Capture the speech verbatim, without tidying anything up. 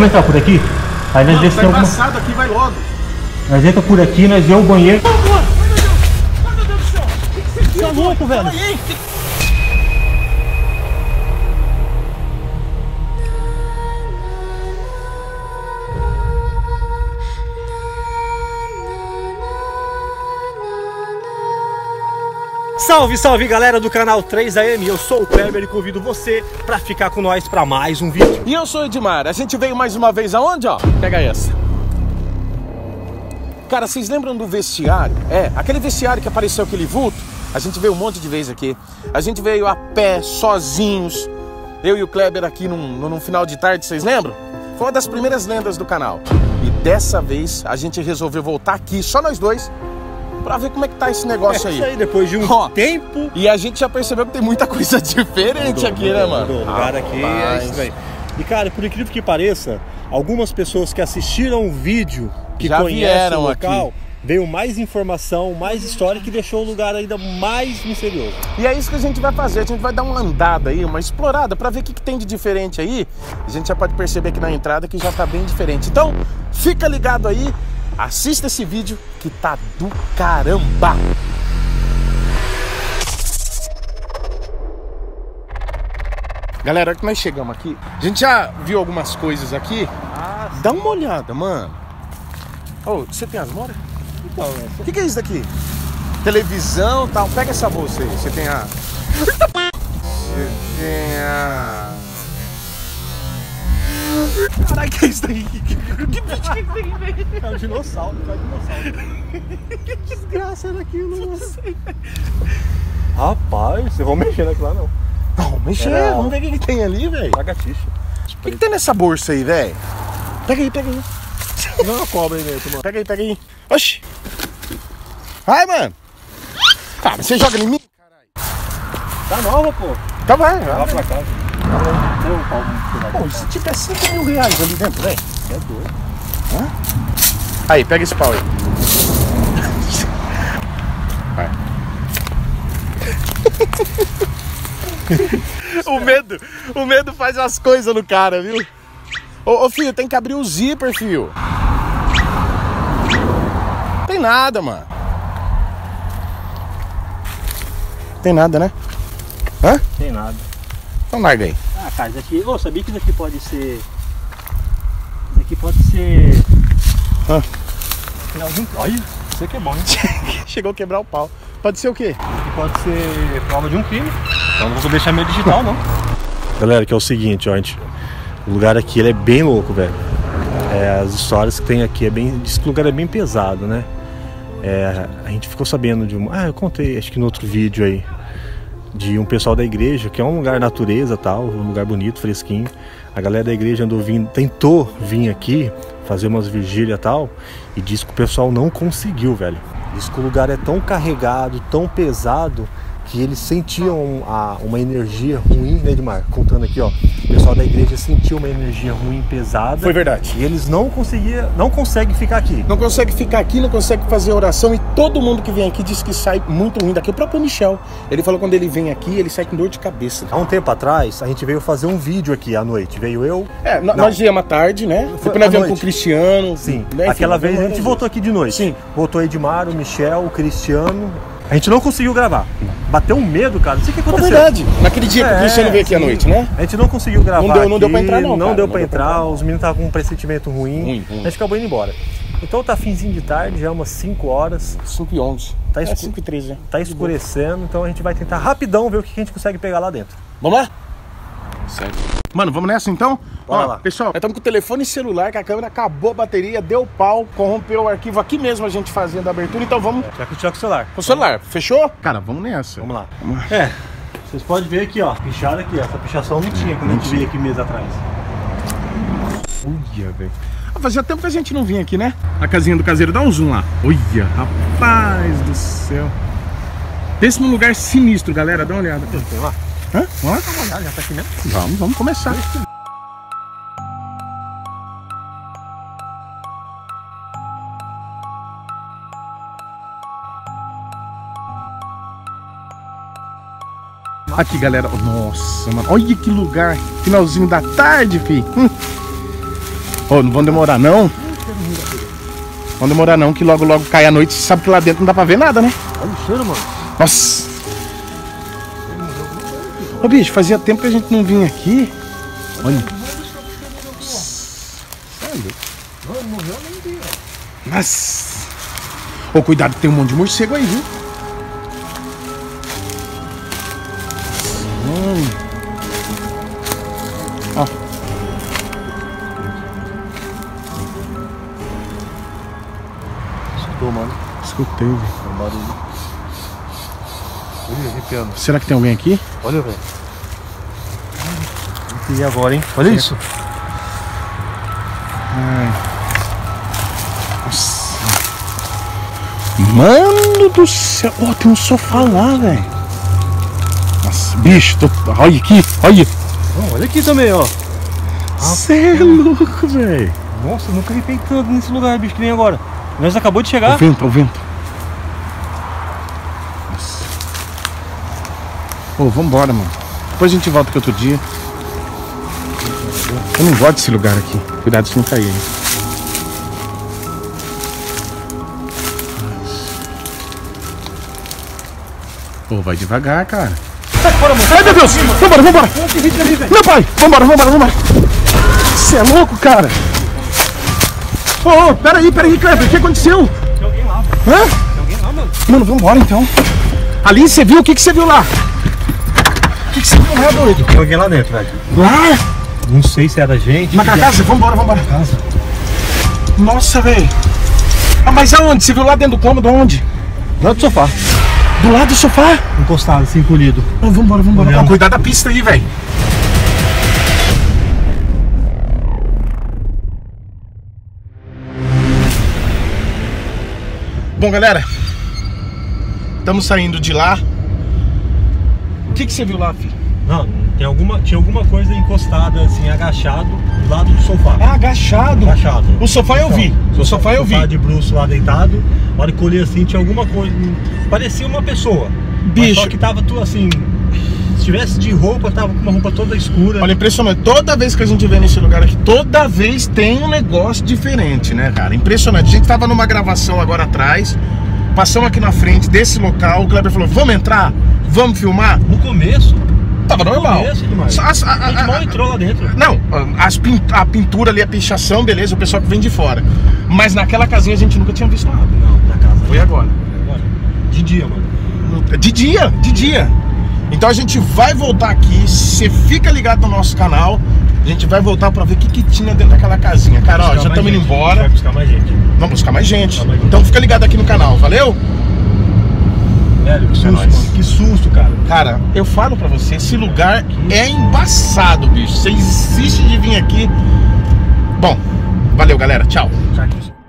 Vamos entrar por aqui? Aí nós descemos. Tá embaçado aqui, vai logo. Nós entra por aqui, nós vemos o banheiro. Ai, meu Deus do céu! O que você Você é louco, velho? Salve, salve galera do canal três A M, eu sou o Kleber e convido você pra ficar com nós pra mais um vídeo. E eu sou o Edmar, a gente veio mais uma vez aonde, ó? Pega essa. Cara, vocês lembram do vestiário? É, aquele vestiário que apareceu aquele vulto? A gente veio um monte de vezes aqui. A gente veio a pé, sozinhos. Eu e o Kleber aqui num, num final de tarde, vocês lembram? Foi uma das primeiras lendas do canal. E dessa vez a gente resolveu voltar aqui, só nós dois, pra ver como é que tá esse negócio é aí. Isso aí, depois de um Ó, tempo. E a gente já percebeu que tem muita coisa diferente mudou, aqui, mudou, né, mano? Mudou. O lugar aqui é estranho. E cara, por incrível que pareça, algumas pessoas que assistiram o vídeo, que já conhecem o local, aqui. Veio mais informação, mais história, que deixou o lugar ainda mais misterioso. E é isso que a gente vai fazer, a gente vai dar uma andada aí, uma explorada, pra ver o que, que tem de diferente aí. A gente já pode perceber aqui na entrada que já tá bem diferente. Então, fica ligado aí, assista esse vídeo que tá do caramba! Galera, olha que nós chegamos aqui. A gente já viu algumas coisas aqui. Ah, dá uma olhada, mano. Oh, você tem as moras? Então, o que, que é isso daqui? Televisão e tal. Pega essa bolsa aí. Você tem a... Você tem a... Caralho, que é isso daí? Que bicho que tem, velho? É um dinossauro, é um dinossauro. Que desgraça era aquilo, não sei. Rapaz, vocês vão mexer naquilo lá, não. Não, mexer, era... vamos ver o que, que tem ali, velho. Lagartixa. O que, que tem nessa bolsa aí, velho? Pega aí, pega aí. Não é uma cobra aí dentro, mano. Pega aí, pega aí. Oxi. Vai, mano. Ah, mas você joga em mim? Caralho. Tá nova, pô. Tá, vai. Vai lá pra casa. Deu um pau. Pô, se tiver cinco mil reais ali dentro, velho. É doido. Hã? Aí, pega esse pau aí. Vai. O medo, o medo faz as coisas no cara, viu? Ô, ô filho, tem que abrir o zíper, filho. Tem nada, mano. Tem nada, né? Hã? Tem nada. Então larga aí. Ah, cara, isso aqui... Ô, sabia que isso aqui pode ser... Isso aqui pode ser... Hã? Olha, isso aqui é bom, hein? Chegou a quebrar o pau. Pode ser o quê? Isso aqui pode ser prova de um crime. Então não vou deixar meio digital, não. Galera, que é o seguinte, ó, gente... O lugar aqui ele é bem louco, velho. É, as histórias que tem aqui é bem. Diz que o lugar é bem pesado, né? É, a gente ficou sabendo de um. Ah, eu contei, acho que no outro vídeo aí, de um pessoal da igreja, que é um lugar natureza tal, um lugar bonito, fresquinho. A galera da igreja andou vindo, tentou vir aqui, fazer umas vigílias e tal, e disse que o pessoal não conseguiu, velho. Diz que o lugar é tão carregado, tão pesado, que eles sentiam a, uma energia ruim, né, Edmar? Contando aqui, ó, o pessoal da igreja sentiu uma energia ruim, pesada. Foi verdade. E eles não conseguiam, não conseguem ficar aqui. Não consegue ficar aqui, não consegue fazer oração, e todo mundo que vem aqui diz que sai muito ruim daqui. O próprio Michel, ele falou que quando ele vem aqui, ele sai com dor de cabeça. Há um tempo atrás, a gente veio fazer um vídeo aqui à noite. Veio eu... É, não. Nós viemos à tarde, né? Depois nós viemos com o Cristiano. Sim, né? Aquela vez a gente voltou aqui de noite. Sim. Voltou Edmar, o Michel, o Cristiano... A gente não conseguiu gravar. Bateu um medo, cara. Não sei o que aconteceu. É verdade. Naquele dia que é, o Cristiano veio aqui sim. à noite, né? A gente não conseguiu gravar. Não deu, não aqui, deu pra entrar, não. Não cara. deu não pra deu entrar. entrar. Os meninos estavam com um pressentimento ruim. Ruim, ruim. A gente acabou indo embora. Então tá finzinho de tarde, já é umas cinco horas. cinco e onze. Tá, escu... é cinco e treze, né? Tá escurecendo, então a gente vai tentar rapidão ver o que a gente consegue pegar lá dentro. Vamos lá? Certo. Mano, vamos nessa então? Bora Ó, lá. Pessoal, nós estamos com o telefone celular, que a câmera acabou a bateria, deu pau, corrompeu o arquivo aqui mesmo a gente fazendo a abertura, então vamos... Já que eu tirar com o celular. Com o celular, fechou? Cara, vamos nessa. Vamos lá. É, vocês podem ver aqui, ó, pichada aqui, ó. Essa pichação não tinha quando a gente veio aqui mês atrás. Olha, velho. Fazia tempo que a gente não vinha aqui, né? A casinha do caseiro, dá um zoom lá. Olha, rapaz do céu. Pense num lugar sinistro, galera, dá uma olhada. Tem lá? Hã? Vamos lá? Dá uma olhada, já tá aqui mesmo? Vamos, vamos começar. Aqui, galera. Nossa, mano. Olha que lugar. Finalzinho da tarde, fi. Hum. Ô, não vão demorar não. Não demorar não, que logo logo cai a noite. Você sabe que lá dentro não dá pra ver nada, né? Olha o cheiro, mano. Nossa. Ô, bicho, fazia tempo que a gente não vinha aqui. Olha. Nossa. Ô, cuidado, tem um monte de morcego aí, viu? Hum. Ó. Escutou, mano? Escutei, velho. Um barulho. Ui, arrepiando. Será que tem alguém aqui? Olha, velho. E agora, hein? Olha Será isso. Ai. Nossa. Mano do céu. Ó, oh, tem um sofá lá, velho. Nossa, bicho. Tô... Olha aqui, olha. Oh, olha aqui também, ó. Você é louco, velho. Nossa, eu nunca arrepiei tanto nesse lugar, bicho, que nem agora. Nós acabou de chegar. O vento, o vento. Nossa. Ô, vambora, mano. Depois a gente volta aqui outro dia. Eu não gosto desse lugar aqui. Cuidado se não cair aí. Pô, vai devagar, cara. Sai fora, mano. Ai, meu Deus! Vambora, vambora! Meu pai! Vambora, vambora, vambora! Você é louco, cara? Ô, ô, peraí, peraí, Kleber, o que aconteceu? Tem alguém lá, mano. Hã? Tem alguém lá, mano. Mano, vambora então. Ali, você viu? O que que você viu lá? O que que você viu lá, doido? Tem alguém lá dentro, velho. Lá? Não sei se era gente. Na casa? Vambora, vambora. Casa. Nossa, velho. Ah, mas aonde? Você viu lá dentro do cômodo? Onde? Lá do sofá. Do lado do sofá? Encostado, assim, encolhido. Ah, vambora, vambora. Olhando. Ó, cuidado da pista aí, velho. Bom, galera, estamos saindo de lá. O que que você viu lá, filho? Não, tem alguma, tinha alguma coisa encostada, assim, agachado, do lado do sofá. Ah, agachado. Agachado. O sofá eu vi. O sofá eu vi. Sofá de bruço lá deitado. Na hora que eu olhei assim, tinha alguma coisa. Parecia uma pessoa. Bicho. Mas só que tava tudo assim. Se tivesse de roupa, tava com uma roupa toda escura. Olha, impressionante. Toda vez que a gente vem nesse lugar aqui, toda vez tem um negócio diferente, né, cara? Impressionante. A gente tava numa gravação agora atrás, passamos aqui na frente desse local, o Kleber falou, vamos entrar? Vamos filmar? No começo. Tava normal. No começo, demais. As, a, a, a gente mal entrou lá dentro. Não, as pint, a pintura ali, a pichação, beleza, o pessoal que vem de fora. Mas naquela casinha a gente nunca tinha visto nada. Não, na casa. Foi agora. Agora. De dia, mano. De dia, de dia. Então a gente vai voltar aqui, você fica ligado no nosso canal. A gente vai voltar pra ver o que, que tinha dentro daquela casinha. Cara, ó, já estamos indo embora. Vai buscar mais gente. Vamos buscar mais gente. Buscar mais gente. Então fica ligado aqui no canal, valeu? Velho, que susto, É nóis. mano. Que susto, cara. Cara, eu falo pra você, esse lugar é embaçado, bicho. Você insiste de vir aqui. Bom, valeu, galera. Tchau. Tchau.